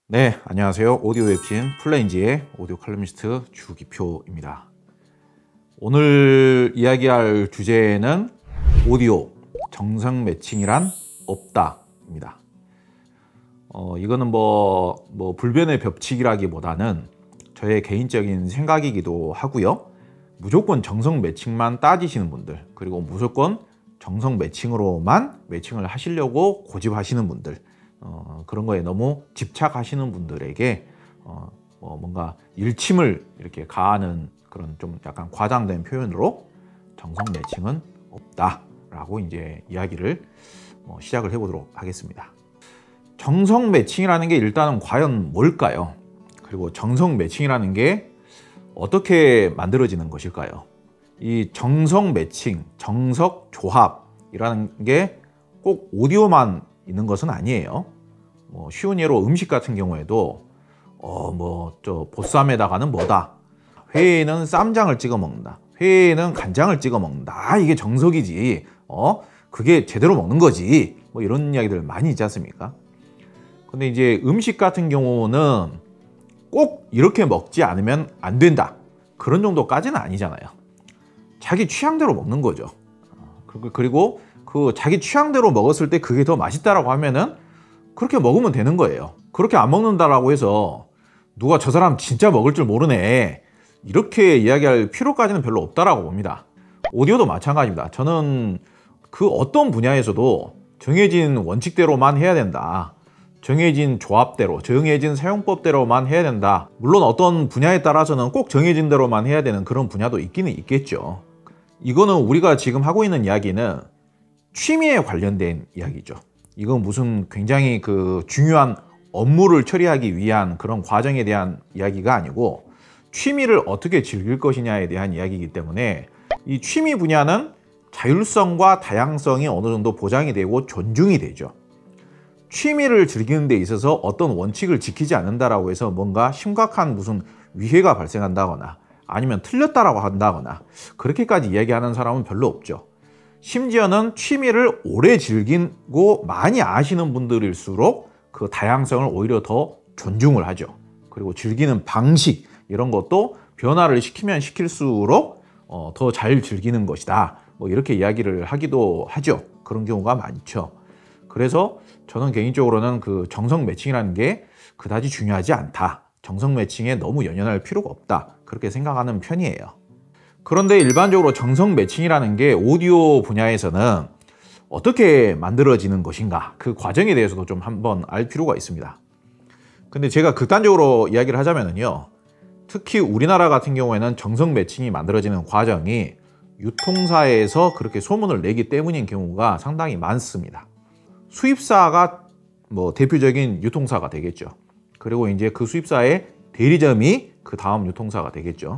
네, 안녕하세요. 오디오 웹진 플레인지의 오디오 칼럼니스트 주기표입니다. 오늘 이야기할 주제는 오디오 정성 매칭이란 없다입니다. 이거는 불변의 법칙이라기보다는 저의 개인적인 생각이기도 하고요. 무조건 정성 매칭만 따지시는 분들, 그리고 무조건 정성 매칭으로만 매칭을 하시려고 고집하시는 분들, 그런 거에 너무 집착하시는 분들에게 뭔가 일침을 이렇게 가하는 그런 좀 약간 과장된 표현으로 정성 매칭은 없다라고 이제 이야기를 시작을 해보도록 하겠습니다. 정성 매칭이라는 게 일단은 과연 뭘까요? 그리고 정성 매칭이라는 게 어떻게 만들어지는 것일까요? 이 정성 매칭, 정석 조합이라는 게 꼭 오디오만 있는 것은 아니에요. 쉬운 예로 음식 같은 경우에도 보쌈에다가는 뭐다, 회에는 쌈장을 찍어 먹는다, 회에는 간장을 찍어 먹는다, 이게 정석이지, 그게 제대로 먹는 거지, 이런 이야기들 많이 있지 않습니까? 근데 이제 음식 같은 경우는 꼭 이렇게 먹지 않으면 안 된다, 그런 정도까지는 아니잖아요. 자기 취향대로 먹는 거죠. 그리고 그 자기 취향대로 먹었을 때 그게 더 맛있다라고 하면은 그렇게 먹으면 되는 거예요. 그렇게 안 먹는다라고 해서 누가 저 사람 진짜 먹을 줄 모르네, 이렇게 이야기할 필요까지는 별로 없다라고 봅니다. 오디오도 마찬가지입니다. 저는 그 어떤 분야에서도 정해진 원칙대로만 해야 된다, 정해진 조합대로, 정해진 사용법대로만 해야 된다. 물론 어떤 분야에 따라서는 꼭 정해진 대로만 해야 되는 그런 분야도 있기는 있겠죠. 이거는 우리가 지금 하고 있는 이야기는 취미에 관련된 이야기죠. 이건 무슨 굉장히 중요한 업무를 처리하기 위한 그런 과정에 대한 이야기가 아니고 취미를 어떻게 즐길 것이냐에 대한 이야기이기 때문에 이 취미 분야는 자율성과 다양성이 어느 정도 보장이 되고 존중이 되죠. 취미를 즐기는 데 있어서 어떤 원칙을 지키지 않는다라고 해서 뭔가 심각한 무슨 위해가 발생한다거나 아니면 틀렸다라고 한다거나 그렇게까지 이야기하는 사람은 별로 없죠. 심지어는 취미를 오래 즐기고 많이 아시는 분들일수록 그 다양성을 오히려 더 존중을 하죠. 그리고 즐기는 방식, 이런 것도 변화를 시키면 시킬수록 더 잘 즐기는 것이다, 이렇게 이야기를 하기도 하죠. 그런 경우가 많죠. 그래서 저는 개인적으로는 그 정성 매칭이라는 게 그다지 중요하지 않다, 정성 매칭에 너무 연연할 필요가 없다, 그렇게 생각하는 편이에요. 그런데 일반적으로 정성 매칭이라는 게 오디오 분야에서는 어떻게 만들어지는 것인가, 그 과정에 대해서도 좀 한번 알 필요가 있습니다. 근데 제가 극단적으로 이야기를 하자면요, 특히 우리나라 같은 경우에는 정성 매칭이 만들어지는 과정이 유통사에서 그렇게 소문을 내기 때문인 경우가 상당히 많습니다. 수입사가 대표적인 유통사가 되겠죠. 그리고 이제 그 수입사의 대리점이 그 다음 유통사가 되겠죠.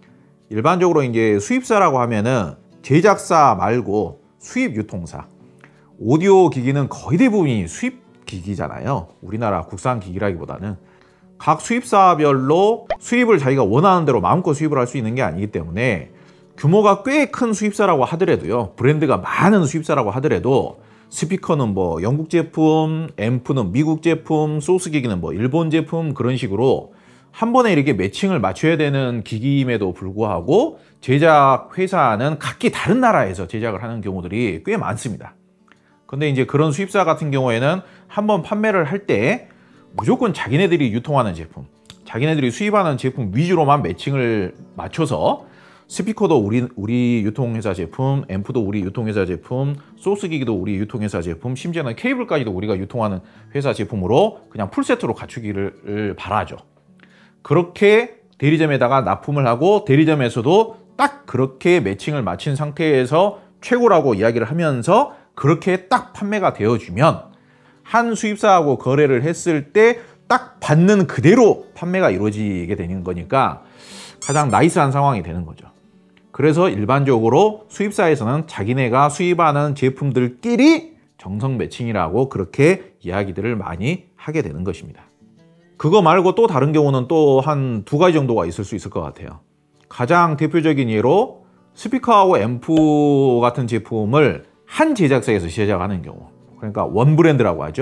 일반적으로 이제 수입사라고 하면은 제작사 말고 수입 유통사, 오디오 기기는 거의 대부분이 수입 기기잖아요. 우리나라 국산 기기라기보다는 각 수입사별로 수입을 자기가 원하는 대로 마음껏 수입을 할 수 있는 게 아니기 때문에 규모가 꽤 큰 수입사라고 하더라도요, 브랜드가 많은 수입사라고 하더라도 스피커는 영국 제품, 앰프는 미국 제품, 소스 기기는 일본 제품, 그런 식으로 한 번에 이렇게 매칭을 맞춰야 되는 기기임에도 불구하고 제작 회사는 각기 다른 나라에서 제작을 하는 경우들이 꽤 많습니다. 근데 이제 그런 수입사 같은 경우에는 한번 판매를 할 때 무조건 자기네들이 유통하는 제품, 자기네들이 수입하는 제품 위주로만 매칭을 맞춰서 스피커도 우리 유통회사 제품, 앰프도 우리 유통회사 제품, 소스기기도 우리 유통회사 제품, 심지어는 케이블까지도 우리가 유통하는 회사 제품으로 그냥 풀세트로 갖추기를 바라죠. 그렇게 대리점에다가 납품을 하고 대리점에서도 딱 그렇게 매칭을 마친 상태에서 최고라고 이야기를 하면서 그렇게 딱 판매가 되어주면 한 수입사하고 거래를 했을 때 딱 받는 그대로 판매가 이루어지게 되는 거니까 가장 나이스한 상황이 되는 거죠. 그래서 일반적으로 수입사에서는 자기네가 수입하는 제품들끼리 정성 매칭이라고 그렇게 이야기들을 많이 하게 되는 것입니다. 그거 말고 또 다른 경우는 또 한 두 가지 정도가 있을 수 있을 것 같아요. 가장 대표적인 예로 스피커하고 앰프 같은 제품을 한 제작사에서 제작하는 경우, 그러니까 원 브랜드라고 하죠.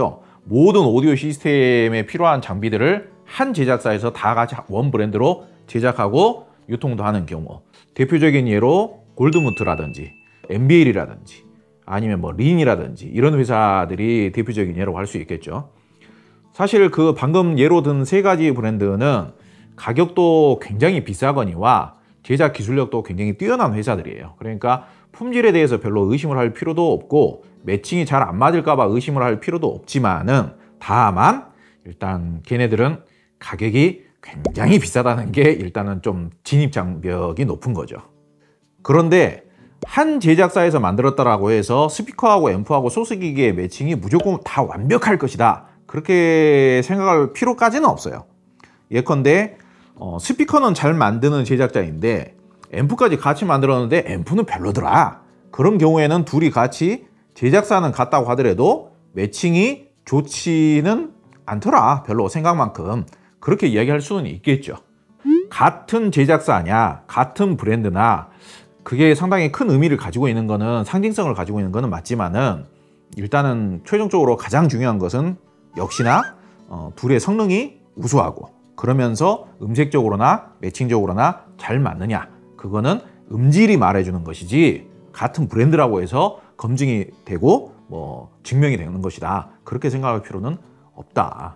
모든 오디오 시스템에 필요한 장비들을 한 제작사에서 다 같이 원 브랜드로 제작하고 유통도 하는 경우, 대표적인 예로 골드무트라든지 MBL이라든지 아니면 뭐 린이라든지 이런 회사들이 대표적인 예라고 할 수 있겠죠. 사실 그 방금 예로 든 세 가지 브랜드는 가격도 굉장히 비싸거니와 제작 기술력도 굉장히 뛰어난 회사들이에요. 그러니까 품질에 대해서 별로 의심을 할 필요도 없고 매칭이 잘 안 맞을까 봐 의심을 할 필요도 없지만은, 다만 일단 걔네들은 가격이 굉장히 비싸다는 게 일단은 좀 진입 장벽이 높은 거죠. 그런데 한 제작사에서 만들었다라고 해서 스피커하고 앰프하고 소스기기의 매칭이 무조건 다 완벽할 것이다, 그렇게 생각할 필요까지는 없어요. 예컨대 스피커는 잘 만드는 제작자인데 앰프까지 같이 만들었는데 앰프는 별로더라, 그런 경우에는 둘이 같이 제작사는 같다고 하더라도 매칭이 좋지는 않더라, 별로 생각만큼, 그렇게 이야기할 수는 있겠죠. 같은 제작사냐 같은 브랜드나 그게 상당히 큰 의미를 가지고 있는 거는, 상징성을 가지고 있는 거는 맞지만은, 일단은 최종적으로 가장 중요한 것은 역시나 둘의 성능이 우수하고 그러면서 음색적으로나 매칭적으로나 잘 맞느냐, 그거는 음질이 말해주는 것이지 같은 브랜드라고 해서 검증이 되고 뭐 증명이 되는 것이다, 그렇게 생각할 필요는 없다.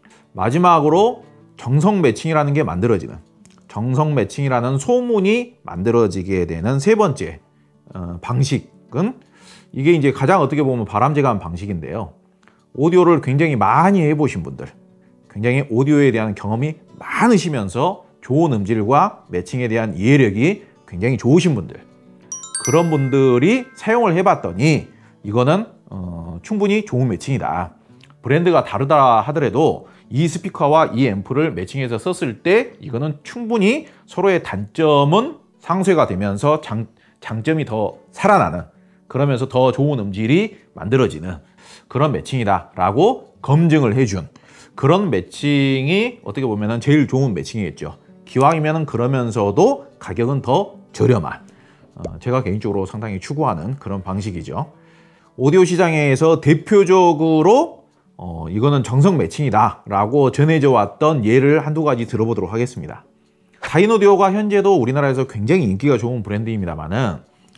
마지막으로 정성 매칭이라는 게 만들어지는, 정성 매칭이라는 소문이 만들어지게 되는 세 번째 방식은, 이게 이제 가장 어떻게 보면 바람직한 방식인데요. 오디오를 굉장히 많이 해보신 분들, 굉장히 오디오에 대한 경험이 많으시면서 좋은 음질과 매칭에 대한 이해력이 굉장히 좋으신 분들, 그런 분들이 사용을 해봤더니 이거는 충분히 좋은 매칭이다. 브랜드가 다르다 하더라도 이 스피커와 이 앰프를 매칭해서 썼을 때 이거는 충분히 서로의 단점은 상쇄가 되면서 장점이 더 살아나는, 그러면서 더 좋은 음질이 만들어지는 그런 매칭이다 라고 검증을 해준 그런 매칭이 어떻게 보면 제일 좋은 매칭이겠죠. 기왕이면 그러면서도 가격은 더 저렴한, 제가 개인적으로 상당히 추구하는 그런 방식이죠. 오디오 시장에서 대표적으로 이거는 정성 매칭이다 라고 전해져 왔던 예를 한두 가지 들어보도록 하겠습니다. 다이노디오가 현재도 우리나라에서 굉장히 인기가 좋은 브랜드입니다만은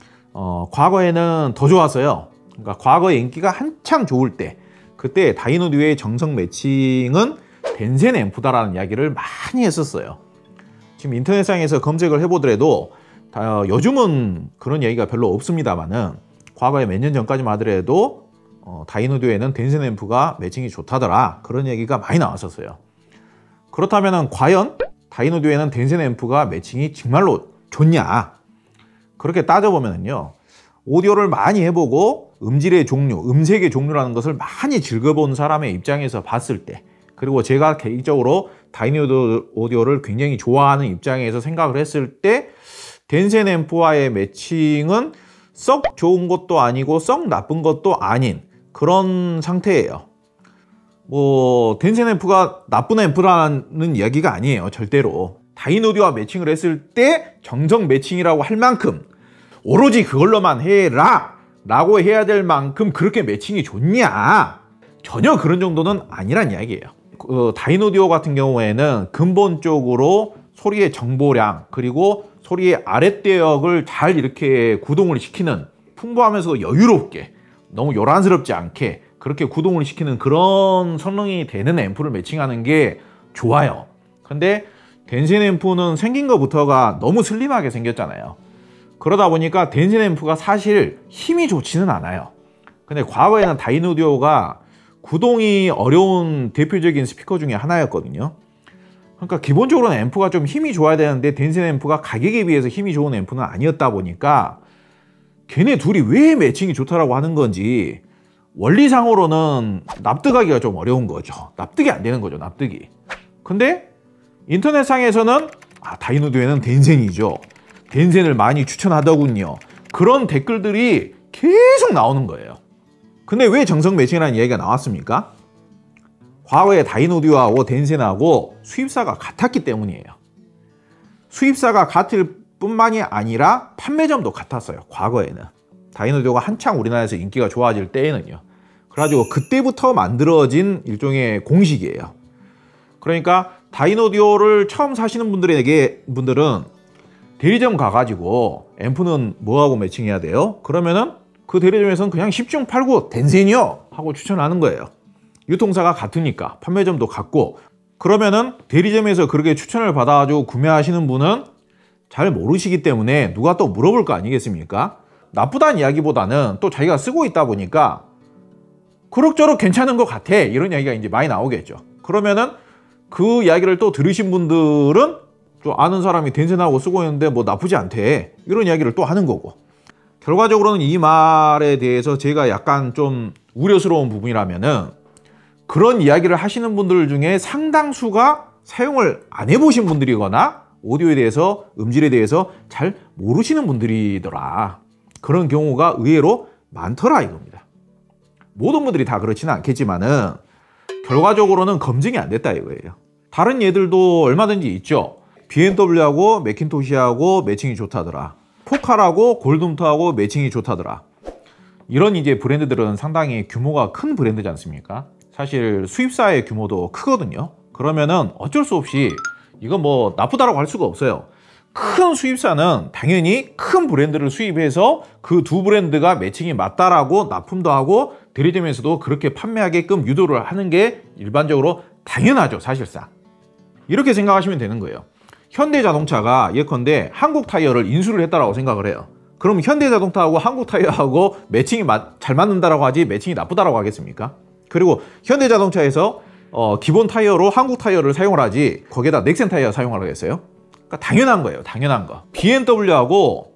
과거에는 더 좋았어요. 그러니까 과거에 인기가 한창 좋을 때, 그때 다이노디오의 정성 매칭은 덴센 앰프다라는 이야기를 많이 했었어요. 지금 인터넷상에서 검색을 해보더라도 요즘은 그런 얘기가 별로 없습니다만은, 과거에 몇 년 전까지만 하더라도 다이노디오에는 덴센 앰프가 매칭이 좋다더라, 그런 얘기가 많이 나왔었어요. 그렇다면 과연 다이노디오에는 덴센 앰프가 매칭이 정말로 좋냐? 그렇게 따져보면요, 오디오를 많이 해보고 음질의 종류, 음색의 종류라는 것을 많이 즐겨본 사람의 입장에서 봤을 때, 그리고 제가 개인적으로 다이노디오를 굉장히 좋아하는 입장에서 생각을 했을 때, 덴센 앰프와의 매칭은 썩 좋은 것도 아니고 썩 나쁜 것도 아닌 그런 상태예요. 뭐 덴센 앰프가 나쁜 앰프라는 이야기가 아니에요, 절대로. 다이노디오와 매칭을 했을 때 정성 매칭이라고 할 만큼, 오로지 그걸로만 해라 라고 해야 될 만큼 그렇게 매칭이 좋냐? 전혀 그런 정도는 아니란 이야기예요. 다이노디오 같은 경우에는 근본적으로 소리의 정보량, 그리고 소리의 아랫대역을 잘 이렇게 구동을 시키는, 풍부하면서도 여유롭게, 너무 요란스럽지 않게 그렇게 구동을 시키는 그런 성능이 되는 앰프를 매칭하는 게 좋아요. 근데 덴센 앰프는 생긴 것부터가 너무 슬림하게 생겼잖아요. 그러다 보니까 덴센 앰프가 사실 힘이 좋지는 않아요. 근데 과거에는 다이노디오가 구동이 어려운 대표적인 스피커 중에 하나였거든요. 그러니까 기본적으로는 앰프가 좀 힘이 좋아야 되는데 덴센 앰프가 가격에 비해서 힘이 좋은 앰프는 아니었다 보니까 걔네 둘이 왜 매칭이 좋다라고 하는 건지 원리상으로는 납득하기가 좀 어려운 거죠. 납득이 안 되는 거죠, 납득이. 근데 인터넷상에서는 다이노디오에는 덴센이죠, 덴센을 많이 추천하더군요, 그런 댓글들이 계속 나오는 거예요. 근데 왜 정성 매칭이라는 이야기가 나왔습니까? 과거에 다이노디오하고 덴센하고 수입사가 같았기 때문이에요. 수입사가 같을 뿐만이 아니라 판매점도 같았어요, 과거에는. 다이노디오가 한창 우리나라에서 인기가 좋아질 때에는요. 그래가지고 그때부터 만들어진 일종의 공식이에요. 그러니까 다이노디오를 처음 사시는 분들은 대리점 가가지고 앰프는 뭐하고 매칭해야 돼요? 그러면은 그 대리점에서는 그냥 10중 8구 댄센이요 하고 추천하는 거예요. 유통사가 같으니까, 판매점도 같고. 그러면은 대리점에서 그렇게 추천을 받아가지고 구매하시는 분은 잘 모르시기 때문에 누가 또 물어볼 거 아니겠습니까? 나쁘다는 이야기보다는 또 자기가 쓰고 있다 보니까 그럭저럭 괜찮은 것 같아, 이런 이야기가 이제 많이 나오겠죠. 그러면은 그 이야기를 또 들으신 분들은 또 아는 사람이 댄센하고 쓰고 있는데 뭐 나쁘지 않대, 이런 이야기를 또 하는 거고. 결과적으로는 이 말에 대해서 제가 약간 좀 우려스러운 부분이라면은, 그런 이야기를 하시는 분들 중에 상당수가 사용을 안 해보신 분들이거나 오디오에 대해서, 음질에 대해서 잘 모르시는 분들이더라. 그런 경우가 의외로 많더라 이겁니다. 모든 분들이 다 그렇지는 않겠지만은 결과적으로는 검증이 안 됐다 이거예요. 다른 예들도 얼마든지 있죠. BMW하고 맥킨토시하고 매칭이 좋다더라. 포칼하고 골드문트하고 매칭이 좋다더라. 이런 이제 브랜드들은 상당히 규모가 큰 브랜드지 않습니까? 사실 수입사의 규모도 크거든요. 그러면은 어쩔 수 없이 이건 뭐 나쁘다라고 할 수가 없어요. 큰 수입사는 당연히 큰 브랜드를 수입해서 그 두 브랜드가 매칭이 맞다라고 납품도 하고 대리점에서도 그렇게 판매하게끔 유도를 하는 게 일반적으로 당연하죠, 사실상. 이렇게 생각하시면 되는 거예요. 현대자동차가 예컨대 한국타이어를 인수를 했다라고 생각을 해요. 그럼 현대자동차하고 한국타이어하고 매칭이 잘 맞는다라고 하지 매칭이 나쁘다라고 하겠습니까? 그리고 현대자동차에서 기본 타이어로 한국타이어를 사용을 하지 거기에다 넥센 타이어 사용을 하겠어요? 그러니까 당연한 거예요, 당연한 거. BMW하고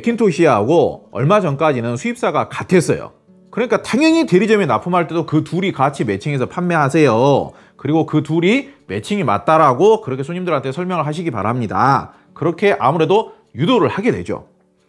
맥킨토시하고 얼마 전까지는 수입사가 같았어요. 그러니까 당연히 대리점에 납품할 때도 그 둘이 같이 매칭해서 판매하세요. 그리고 그 둘이 매칭이 맞다라고 그렇게 손님들한테 설명을 하시기 바랍니다. 그렇게 아무래도 유도를 하게 되죠.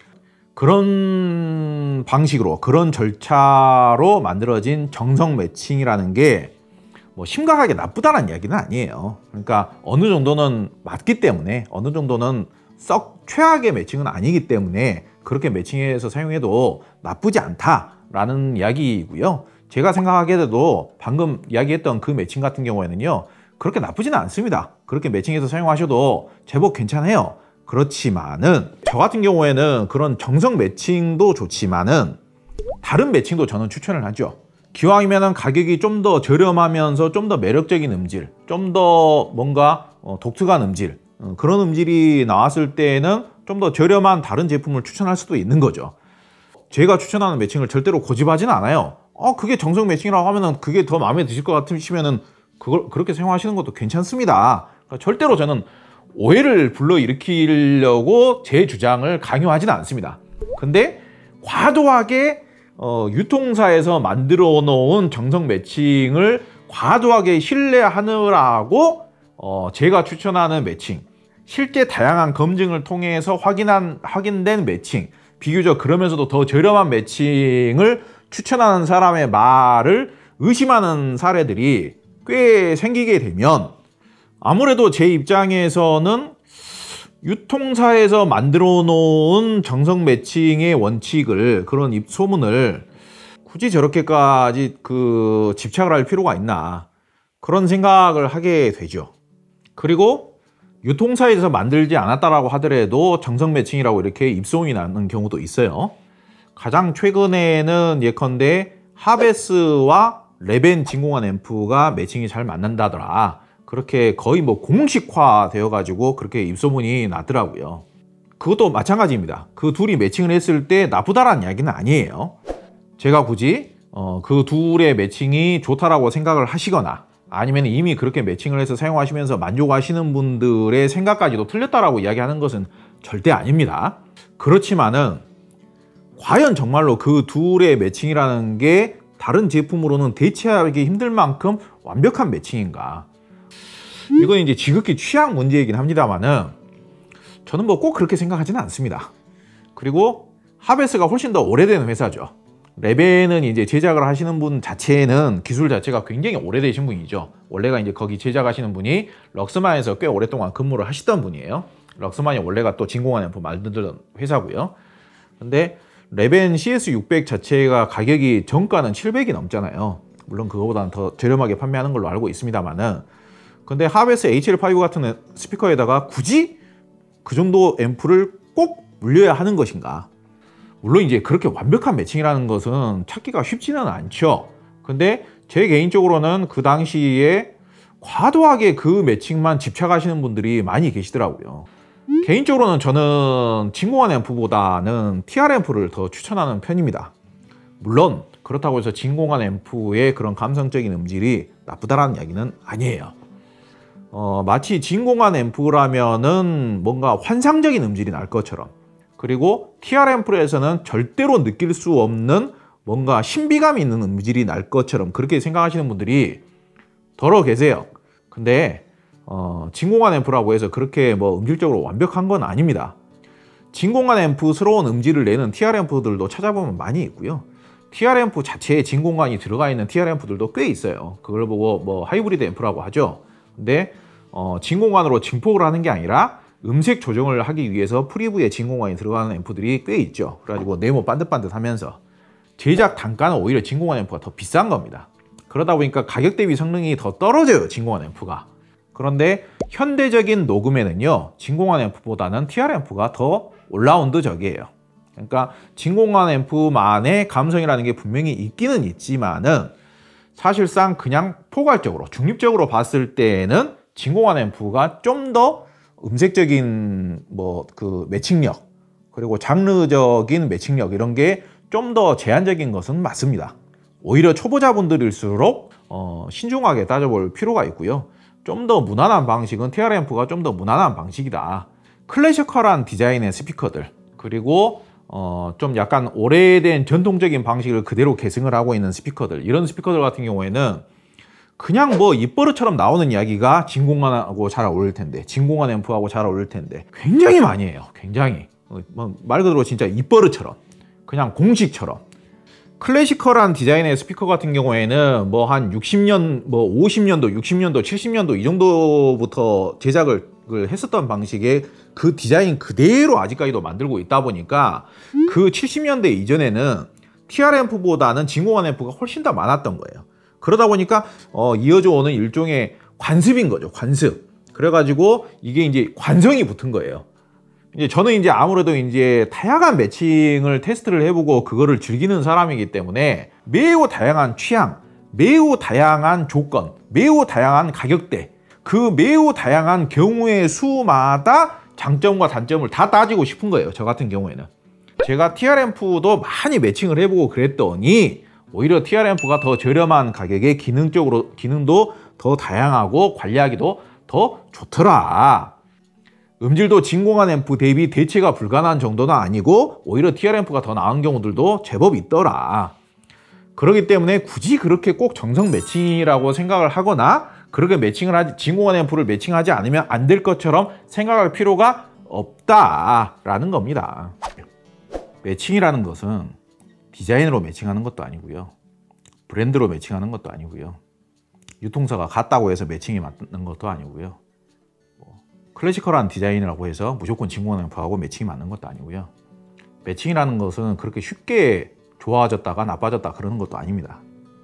그런 방식으로, 그런 절차로 만들어진 정성 매칭이라는 게 뭐 심각하게 나쁘다는 이야기는 아니에요. 그러니까 어느 정도는 맞기 때문에, 어느 정도는 썩 최악의 매칭은 아니기 때문에 그렇게 매칭해서 사용해도 나쁘지 않다라는 이야기이고요. 제가 생각하기에도 방금 이야기했던 그 매칭 같은 경우에는요, 그렇게 나쁘지는 않습니다. 그렇게 매칭해서 사용하셔도 제법 괜찮아요. 그렇지만은 저 같은 경우에는 그런 정성 매칭도 좋지만은 다른 매칭도 저는 추천을 하죠. 기왕이면은 가격이 좀 더 저렴하면서 좀 더 매력적인 음질, 좀 더 뭔가 독특한 음질, 그런 음질이 나왔을 때는 좀 더 저렴한 다른 제품을 추천할 수도 있는 거죠. 제가 추천하는 매칭을 절대로 고집하지는 않아요. 그게 정성 매칭이라고 하면은 그게 더 마음에 드실 것 같으시면은 그걸 그렇게 사용하시는 것도 괜찮습니다. 그러니까 절대로 저는 오해를 불러일으키려고 제 주장을 강요하지는 않습니다. 근데 과도하게 유통사에서 만들어 놓은 정성 매칭을 과도하게 신뢰하느라고 제가 추천하는 매칭, 실제 다양한 검증을 통해서 확인된 매칭, 비교적 그러면서도 더 저렴한 매칭을 추천하는 사람의 말을 의심하는 사례들이 꽤 생기게 되면 아무래도 제 입장에서는 유통사에서 만들어 놓은 정성 매칭의 원칙을, 그런 소문을 굳이 저렇게까지 집착을 할 필요가 있나, 그런 생각을 하게 되죠. 그리고 유통사에서 만들지 않았다라고 하더라도 정성 매칭이라고 이렇게 입소문이 나는 경우도 있어요. 가장 최근에는 예컨대 하베스와 레벤 진공관 앰프가 매칭이 잘 맞는다더라, 그렇게 거의 뭐 공식화 되어 가지고 그렇게 입소문이 났더라고요. 그것도 마찬가지입니다. 그 둘이 매칭을 했을 때 나쁘다라는 이야기는 아니에요. 제가 굳이 그 둘의 매칭이 좋다라고 생각을 하시거나 아니면 이미 그렇게 매칭을 해서 사용하시면서 만족하시는 분들의 생각까지도 틀렸다라고 이야기하는 것은 절대 아닙니다. 그렇지만은 과연 정말로 그 둘의 매칭이라는 게 다른 제품으로는 대체하기 힘들 만큼 완벽한 매칭인가? 이건 이제 지극히 취향 문제이긴 합니다만은 저는 뭐 꼭 그렇게 생각하지는 않습니다. 그리고 하베스가 훨씬 더 오래된 회사죠. 레벤은 이제 제작을 하시는 분 자체는 기술 자체가 굉장히 오래되신 분이죠. 원래가 이제 거기 제작하시는 분이 럭스만에서 꽤 오랫동안 근무를 하시던 분이에요. 럭스만이 원래가 또 진공관 앰프 만들던 회사고요. 근데 레벤 CS600 자체가 가격이 정가는 700이 넘잖아요. 물론 그거보다는 더 저렴하게 판매하는 걸로 알고 있습니다만은, 근데 하베스 HL5 같은 스피커에다가 굳이 그 정도 앰프를 꼭 물려야 하는 것인가? 물론 이제 그렇게 완벽한 매칭이라는 것은 찾기가 쉽지는 않죠. 근데 제 개인적으로는 그 당시에 과도하게 그 매칭만 집착하시는 분들이 많이 계시더라고요. 개인적으로는 저는 진공관 앰프보다는 TR 앰프를 더 추천하는 편입니다. 물론 그렇다고 해서 진공관 앰프의 그런 감성적인 음질이 나쁘다라는 이야기는 아니에요. 마치 진공관 앰프라면은 뭔가 환상적인 음질이 날 것처럼, 그리고 TR 앰프에서는 절대로 느낄 수 없는 뭔가 신비감이 있는 음질이 날 것처럼 그렇게 생각하시는 분들이 더러 계세요. 근데 진공관 앰프라고 해서 그렇게 뭐 음질적으로 완벽한 건 아닙니다. 진공관 앰프스러운 음질을 내는 TR 앰프들도 찾아보면 많이 있고요. TR 앰프 자체에 진공관이 들어가 있는 TR 앰프들도 꽤 있어요. 그걸 보고 뭐 하이브리드 앰프라고 하죠. 근데 진공관으로 증폭을 하는 게 아니라 음색 조정을 하기 위해서 프리브에 진공관이 들어가는 앰프들이 꽤 있죠. 그래가지고 네모 반듯반듯하면서 제작 단가는 오히려 진공관 앰프가 더 비싼 겁니다. 그러다 보니까 가격 대비 성능이 더 떨어져요, 진공관 앰프가. 그런데 현대적인 녹음에는요, 진공관 앰프보다는 TR 앰프가 더 올라운드적이에요. 그러니까 진공관 앰프만의 감성이라는 게 분명히 있기는 있지만은 사실상 그냥 포괄적으로 중립적으로 봤을 때는 진공관 앰프가 좀 더 음색적인 뭐 그 매칭력, 그리고 장르적인 매칭력, 이런 게 좀 더 제한적인 것은 맞습니다. 오히려 초보자분들일수록 신중하게 따져볼 필요가 있고요. 좀 더 무난한 방식은 TR 앰프가 좀 더 무난한 방식이다. 클래시컬한 디자인의 스피커들, 그리고 좀 약간 오래된 전통적인 방식을 그대로 계승을 하고 있는 스피커들, 이런 스피커들 같은 경우에는 그냥 뭐 입버릇처럼 나오는 이야기가 진공관하고 잘 어울릴 텐데, 진공관 앰프하고 잘 어울릴 텐데 굉장히 많이 해요. 굉장히 말 그대로 진짜 입버릇처럼, 그냥 공식처럼. 클래시컬한 디자인의 스피커 같은 경우에는 뭐 한 60년, 뭐 50년도, 60년도, 70년도 이 정도부터 제작을 했었던 방식의 그 디자인 그대로 아직까지도 만들고 있다 보니까 그 70년대 이전에는 TR 앰프보다는 진공관 앰프가 훨씬 더 많았던 거예요. 그러다 보니까 이어져 오는 일종의 관습인 거죠, 관습. 그래가지고 이게 이제 관성이 붙은 거예요. 이제 저는 이제 아무래도 이제 다양한 매칭을 테스트를 해보고 그거를 즐기는 사람이기 때문에 매우 다양한 취향, 매우 다양한 조건, 매우 다양한 가격대, 그 매우 다양한 경우의 수마다 장점과 단점을 다 따지고 싶은 거예요. 저 같은 경우에는 제가 TR 앰프도 많이 매칭을 해보고 그랬더니 오히려 TR 앰프가 더 저렴한 가격에 기능도 더 다양하고 관리하기도 더 좋더라. 음질도 진공관 앰프 대비 대체가 불가능한 정도는 아니고 오히려 TR 앰프가 더 나은 경우들도 제법 있더라. 그렇기 때문에 굳이 그렇게 꼭 정성 매칭이라고 생각을 하거나 그렇게 진공관 앰프를 매칭하지 않으면 안 될 것처럼 생각할 필요가 없다라는 겁니다. 매칭이라는 것은 디자인으로 매칭하는 것도 아니고요, 브랜드로 매칭하는 것도 아니고요, 유통사가 같다고 해서 매칭이 맞는 것도 아니고요, 클래시컬한 디자인이라고 해서 무조건 진공관 앰프하고 매칭이 맞는 것도 아니고요. 매칭이라는 것은 그렇게 쉽게 좋아졌다가 나빠졌다 그러는 것도 아닙니다.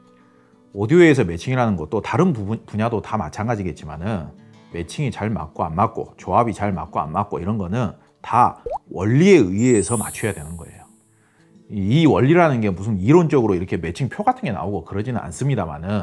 오디오에서 매칭이라는 것도 다른 분야도 다 마찬가지겠지만은 매칭이 잘 맞고 안 맞고, 조합이 잘 맞고 안 맞고, 이런 거는 다 원리에 의해서 맞춰야 되는 거예요. 이 원리라는 게 무슨 이론적으로 이렇게 매칭표 같은 게 나오고 그러지는 않습니다만은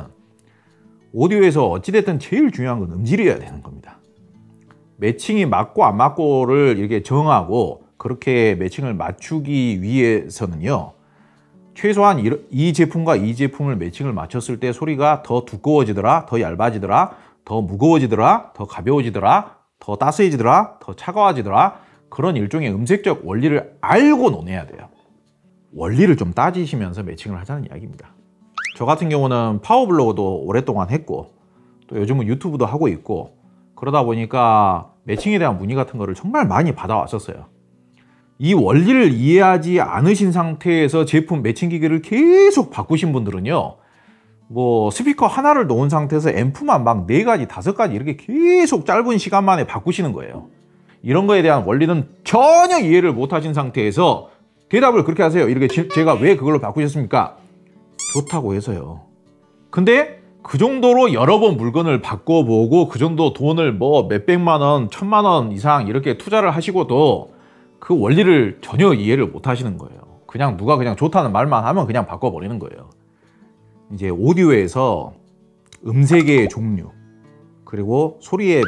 오디오에서 어찌됐든 제일 중요한 건 음질이어야 되는 겁니다. 매칭이 맞고 안 맞고를 이렇게 정하고 그렇게 매칭을 맞추기 위해서는요, 최소한 이 제품과 이 제품을 매칭을 맞췄을 때 소리가 더 두꺼워지더라, 더 얇아지더라, 더 무거워지더라, 더 가벼워지더라, 더 따스해지더라, 더 차가워지더라, 그런 일종의 음색적 원리를 알고 논해야 돼요. 원리를 좀 따지시면서 매칭을 하자는 이야기입니다. 저 같은 경우는 파워블로그도 오랫동안 했고 또 요즘은 유튜브도 하고 있고 그러다 보니까 매칭에 대한 문의 같은 거를 정말 많이 받아왔었어요. 이 원리를 이해하지 않으신 상태에서 제품 매칭 기계를 계속 바꾸신 분들은요, 뭐 스피커 하나를 놓은 상태에서 앰프만 막 4가지, 5가지 이렇게 계속 짧은 시간 만에 바꾸시는 거예요. 이런 거에 대한 원리는 전혀 이해를 못 하신 상태에서 대답을 그렇게 하세요. 이렇게 제가 왜 그걸로 바꾸셨습니까? 좋다고 해서요. 근데 그 정도로 여러 번 물건을 바꿔보고 그 정도 돈을 뭐 몇백만 원, 1000만 원 이상 이렇게 투자를 하시고도 그 원리를 전혀 이해를 못 하시는 거예요. 그냥 누가 그냥 좋다는 말만 하면 그냥 바꿔버리는 거예요. 이제 오디오에서 음색의 종류, 그리고 소리의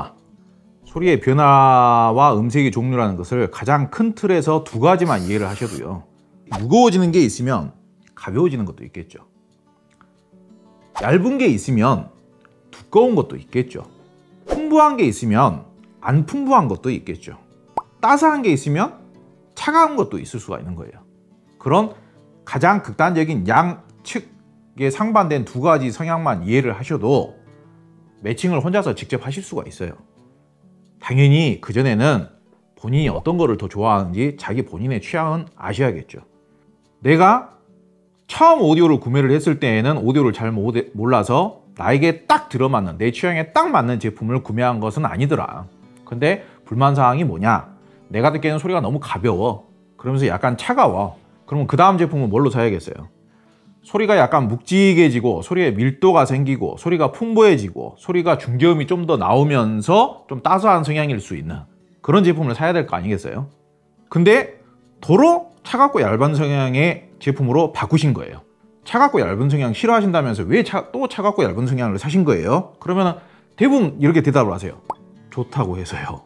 변화와 음색의 종류라는 것을 가장 큰 틀에서 두 가지만 이해를 하셔도요. 무거워지는 게 있으면 가벼워지는 것도 있겠죠. 얇은 게 있으면 두꺼운 것도 있겠죠. 풍부한 게 있으면 안 풍부한 것도 있겠죠. 따스한 게 있으면 차가운 것도 있을 수가 있는 거예요. 그런 가장 극단적인 양측에 상반된 두 가지 성향만 이해를 하셔도 매칭을 혼자서 직접 하실 수가 있어요. 당연히 그전에는 본인이 어떤 거를 더 좋아하는지 자기 본인의 취향은 아셔야겠죠. 내가 처음 오디오를 구매를 했을 때에는 오디오를 잘 몰라서 나에게 딱 들어맞는, 내 취향에 딱 맞는 제품을 구매한 것은 아니더라. 근데 불만사항이 뭐냐? 내가 듣기에는 소리가 너무 가벼워. 그러면서 약간 차가워. 그러면 그 다음 제품은 뭘로 사야겠어요? 소리가 약간 묵직해지고 소리에 밀도가 생기고 소리가 풍부해지고 소리가 중저음이 좀 더 나오면서 좀 따스한 성향일 수 있는 그런 제품을 사야 될 거 아니겠어요? 근데 도로 차갑고 얇은 성향의 제품으로 바꾸신 거예요. 차갑고 얇은 성향 싫어하신다면서 왜 또 차갑고 얇은 성향을 사신 거예요? 그러면 대부분 이렇게 대답을 하세요. 좋다고 해서요.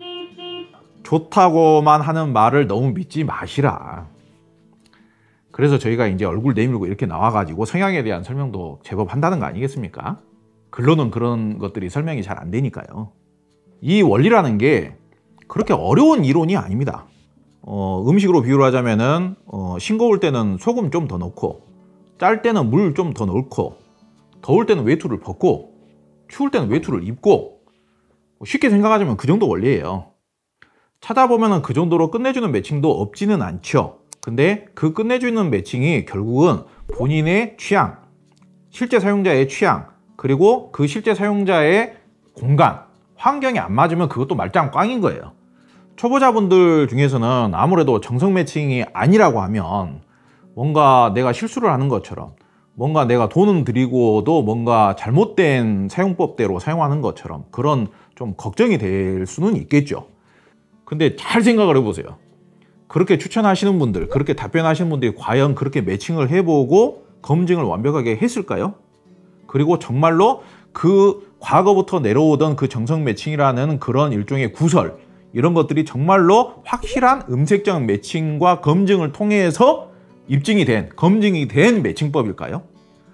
좋다고만 하는 말을 너무 믿지 마시라. 그래서 저희가 이제 얼굴 내밀고 이렇게 나와가지고 성향에 대한 설명도 제법 한다는 거 아니겠습니까? 글로는 그런 것들이 설명이 잘 안 되니까요. 이 원리라는 게 그렇게 어려운 이론이 아닙니다. 음식으로 비유를 하자면은 싱거울 때는 소금 좀 더 넣고 짤 때는 물 좀 더 넣고 더울 때는 외투를 벗고 추울 때는 외투를 입고 쉽게 생각하자면 그 정도 원리예요. 찾아보면은 그 정도로 끝내주는 매칭도 없지는 않죠. 근데 그 끝내주는 매칭이 결국은 본인의 취향, 실제 사용자의 취향, 그리고 그 실제 사용자의 공간, 환경이 안 맞으면 그것도 말짱 꽝인 거예요. 초보자분들 중에서는 아무래도 정석 매칭이 아니라고 하면 뭔가 내가 실수를 하는 것처럼, 뭔가 내가 돈은 들이고도 뭔가 잘못된 사용법대로 사용하는 것처럼 그런 좀 걱정이 될 수는 있겠죠. 근데 잘 생각을 해보세요. 그렇게 추천하시는 분들, 그렇게 답변하시는 분들이 과연 그렇게 매칭을 해보고 검증을 완벽하게 했을까요? 그리고 정말로 그 과거부터 내려오던 그 정석 매칭이라는 그런 일종의 구설, 이런 것들이 정말로 확실한 음색적 매칭과 검증을 통해서 입증이 된, 검증이 된 매칭법일까요?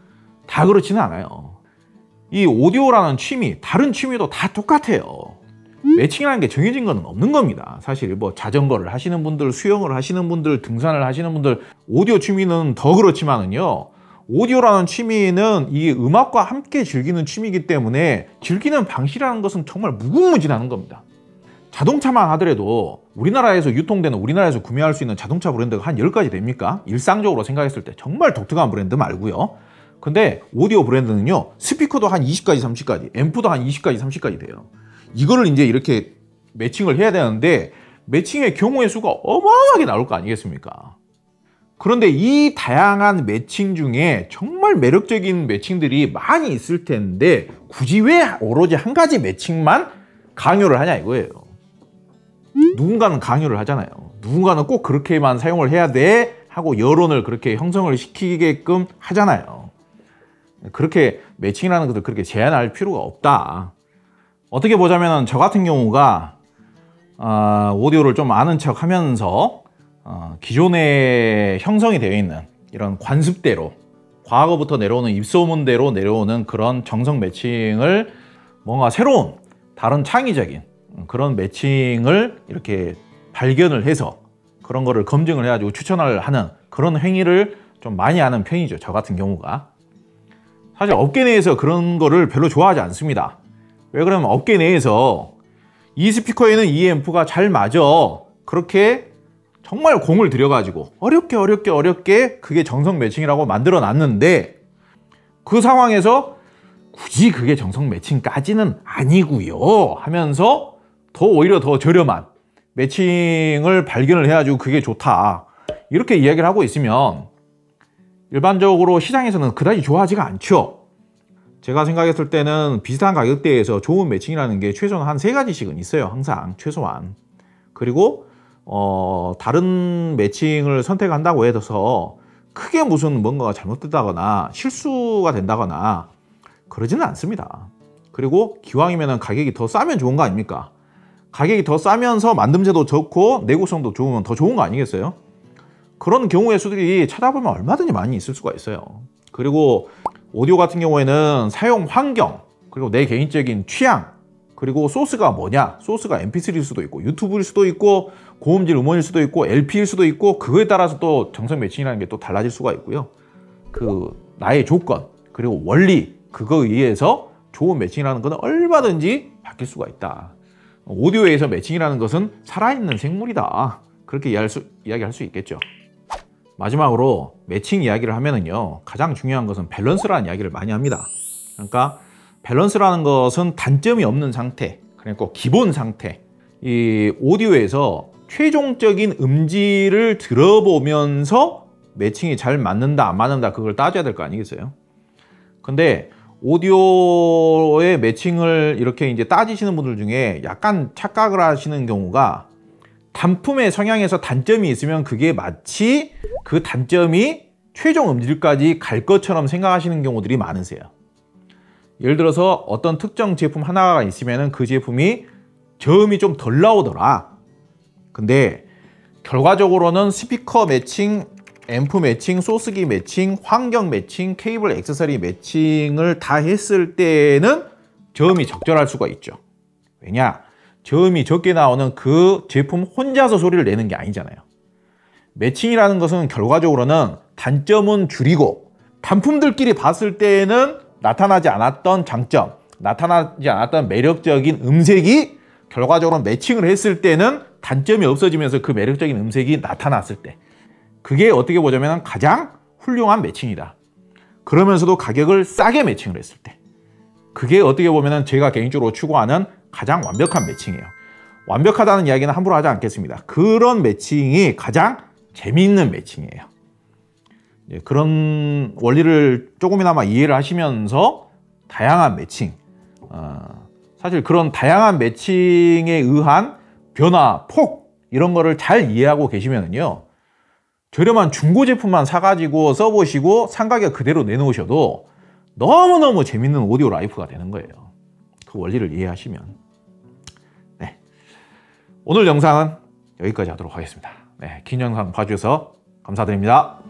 다 그렇지는 않아요. 이 오디오라는 취미, 다른 취미도 다 똑같아요. 매칭이라는 게 정해진 건 없는 겁니다. 사실 뭐 자전거를 하시는 분들, 수영을 하시는 분들, 등산을 하시는 분들, 오디오 취미는 더 그렇지만은요, 오디오라는 취미는 이 음악과 함께 즐기는 취미이기 때문에 즐기는 방식이라는 것은 정말 무궁무진한 겁니다. 자동차만 하더라도 우리나라에서 유통되는, 우리나라에서 구매할 수 있는 자동차 브랜드가 한 10가지 됩니까? 일상적으로 생각했을 때 정말 독특한 브랜드 말고요. 근데 오디오 브랜드는요, 스피커도 한 20가지, 30가지, 앰프도 한 20가지, 30가지 돼요. 이거를 이제 이렇게 매칭을 해야 되는데 매칭의 경우의 수가 어마어마하게 나올 거 아니겠습니까? 그런데 이 다양한 매칭 중에 정말 매력적인 매칭들이 많이 있을 텐데 굳이 왜 오로지 한 가지 매칭만 강요를 하냐 이거예요. 누군가는 강요를 하잖아요. 누군가는 꼭 그렇게만 사용을 해야 돼 하고 여론을 그렇게 형성을 시키게끔 하잖아요. 그렇게 매칭이라는 것을 그렇게 제한할 필요가 없다. 어떻게 보자면 저 같은 경우가 오디오를 좀 아는 척 하면서 기존에 형성이 되어 있는 이런 관습대로, 과거부터 내려오는 입소문대로 내려오는 그런 정석 매칭을 뭔가 새로운 다른 창의적인 그런 매칭을 이렇게 발견을 해서 그런 거를 검증을 해가지고 추천을 하는 그런 행위를 좀 많이 하는 편이죠. 저 같은 경우가. 사실 업계 내에서 그런 거를 별로 좋아하지 않습니다. 왜 그러면 업계 내에서 이 스피커에는 이 앰프가 잘 맞아, 그렇게 정말 공을 들여가지고 어렵게 그게 정석 매칭이라고 만들어 놨는데 그 상황에서 굳이 그게 정석 매칭까지는 아니고요 하면서 오히려 더 저렴한 매칭을 발견을 해가지고 그게 좋다, 이렇게 이야기를 하고 있으면 일반적으로 시장에서는 그다지 좋아하지가 않죠. 제가 생각했을 때는 비슷한 가격대에서 좋은 매칭이라는 게 최소한 한 3가지씩은 있어요. 항상 최소한. 그리고 다른 매칭을 선택한다고 해서 크게 무슨 뭔가가 잘못됐다거나 실수가 된다거나 그러지는 않습니다. 그리고 기왕이면 가격이 더 싸면 좋은 거 아닙니까? 가격이 더 싸면서 만듦새도 좋고 내구성도 좋으면 더 좋은 거 아니겠어요? 그런 경우의 수들이 찾아보면 얼마든지 많이 있을 수가 있어요. 그리고 오디오 같은 경우에는 사용 환경, 그리고 내 개인적인 취향, 그리고 소스가 뭐냐, 소스가 mp3일 수도 있고 유튜브일 수도 있고 고음질 음원일 수도 있고 LP일 수도 있고 그거에 따라서 또 정석 매칭이라는 게 또 달라질 수가 있고요. 나의 조건, 그리고 원리, 그거에 의해서 좋은 매칭이라는 것은 얼마든지 바뀔 수가 있다. 오디오에서 매칭이라는 것은 살아있는 생물이다. 그렇게 이야기할 수 있겠죠. 마지막으로 매칭 이야기를 하면은요, 가장 중요한 것은 밸런스라는 이야기를 많이 합니다. 그러니까 밸런스라는 것은 단점이 없는 상태, 그러니까 기본 상태. 이 오디오에서 최종적인 음질을 들어보면서 매칭이 잘 맞는다 안 맞는다 그걸 따져야 될 거 아니겠어요? 근데 오디오의 매칭을 이렇게 이제 따지시는 분들 중에 약간 착각을 하시는 경우가, 단품의 성향에서 단점이 있으면 그게 마치 그 단점이 최종 음질까지 갈 것처럼 생각하시는 경우들이 많으세요. 예를 들어서 어떤 특정 제품 하나가 있으면 그 제품이 저음이 좀 덜 나오더라. 근데 결과적으로는 스피커 매칭, 앰프 매칭, 소스기 매칭, 환경 매칭, 케이블 액세서리 매칭을 다 했을 때는 저음이 적절할 수가 있죠. 왜냐? 저음이 적게 나오는 그 제품 혼자서 소리를 내는 게 아니잖아요. 매칭이라는 것은 결과적으로는 단점은 줄이고 단품들끼리 봤을 때는 나타나지 않았던 장점, 나타나지 않았던 매력적인 음색이 결과적으로 매칭을 했을 때는 단점이 없어지면서 그 매력적인 음색이 나타났을 때, 그게 어떻게 보자면 가장 훌륭한 매칭이다. 그러면서도 가격을 싸게 매칭을 했을 때, 그게 어떻게 보면 제가 개인적으로 추구하는 가장 완벽한 매칭이에요. 완벽하다는 이야기는 함부로 하지 않겠습니다. 그런 매칭이 가장 재미있는 매칭이에요. 그런 원리를 조금이나마 이해를 하시면서 다양한 매칭, 사실 그런 다양한 매칭에 의한 변화, 폭 이런 거를 잘 이해하고 계시면요, 저렴한 중고 제품만 사가지고 써보시고 상가격 그대로 내놓으셔도 너무너무 재밌는 오디오 라이프가 되는 거예요. 그 원리를 이해하시면. 네, 오늘 영상은 여기까지 하도록 하겠습니다. 네, 긴 영상 봐주셔서 감사드립니다.